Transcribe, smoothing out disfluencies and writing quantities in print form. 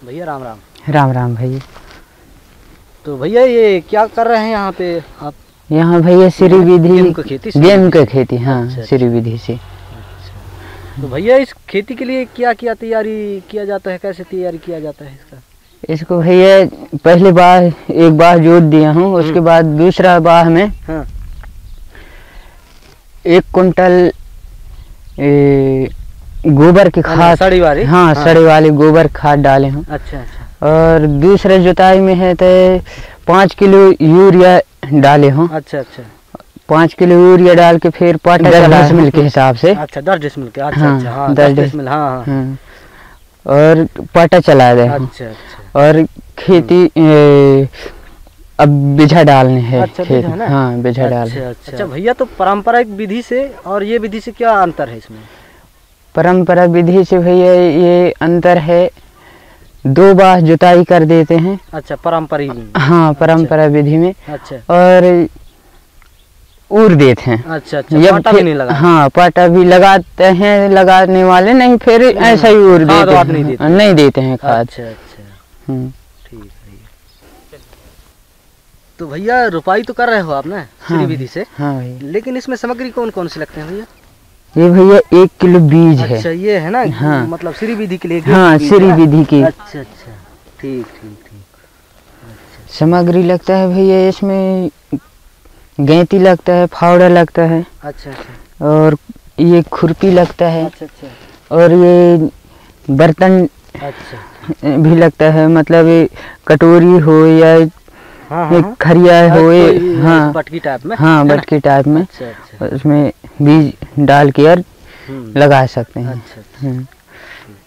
भैया राम राम। राम राम भैया। तो भैया ये क्या कर रहे हैं यहाँ पे आप? यहाँ भैया श्री विधि गेहूं की खेती। हाँ, अच्छा, श्री विधि से। अच्छा। तो भैया इस खेती के लिए क्या क्या तैयारी किया जाता है, कैसे तैयारी किया जाता है इसका? इसको भैया पहले बार एक बार जोत दिया हूँ, उसके बाद दूसरा बार में 1 कुंटल गोबर की खाद, सड़ी वाली। हाँ, सड़ी वाली गोबर खाद डाले हूँ। अच्छा अच्छा। और दूसरे जुताई में है तो 5 किलो यूरिया डाले हूँ। अच्छा अच्छा। 5 किलो यूरिया डाल के फिर पाटा 10 डिसमिल के हिसाब से। अच्छा 10 डिसमिल के। अच्छा हाँ, अच्छा। हाँ 10 डिसमिल। हाँ हाँ। और पाटा चला दे। अच्छा अच्छा। और खेती अब बिछा डालने हैं। अच्छा, खेत बिछा ना? हाँ, बिछा डालने। अच्छा अच्छा भैया, तो पारंपरिक विधि से और ये विधि से क्या अंतर है इसमें? परंपरा विधि से भैया ये अंतर है, 2 बार जुताई कर देते हैं। अच्छा, पारंपरिक। हाँ, परंपरा विधि में। अच्छा। और उर देते हैं। अच्छा अच्छा। पाटा भी नहीं लगा? हाँ, पाटा भी लगाते हैं, लगाने वाले नहीं, फिर ऐसा ही उर देते हैं। नहीं देते हैं खाद। अच्छा अच्छा। ठीक है। तो भैया रोपाई तो कर रहे हो आप ना श्री विधि से? हाँ भैया। लेकिन इसमें सामग्री कौन कौन से लगते हैं भैया? ये भैया 1 किलो बीज है। अच्छा, ये है ना? हाँ, मतलब श्री विधि के लिए। हाँ, श्री विधि की। अच्छा अच्छा। ठीक ठीक ठीक। अच्छा। सामग्री लगता है भैया इसमें, गैंती लगता है, फावड़ा लगता है। अच्छा अच्छा। और ये खुरपी लगता है। अच्छा अच्छा। और ये बर्तन अच्छा भी लगता है, मतलब कटोरी हो या खरिया हो। हाँ, बटकी टाइप में। हाँ, बटकी टाइप में। अच्छा अच्छा। उसमें बीज डाल के लगा सकते हैं। अच्छा अच्छा।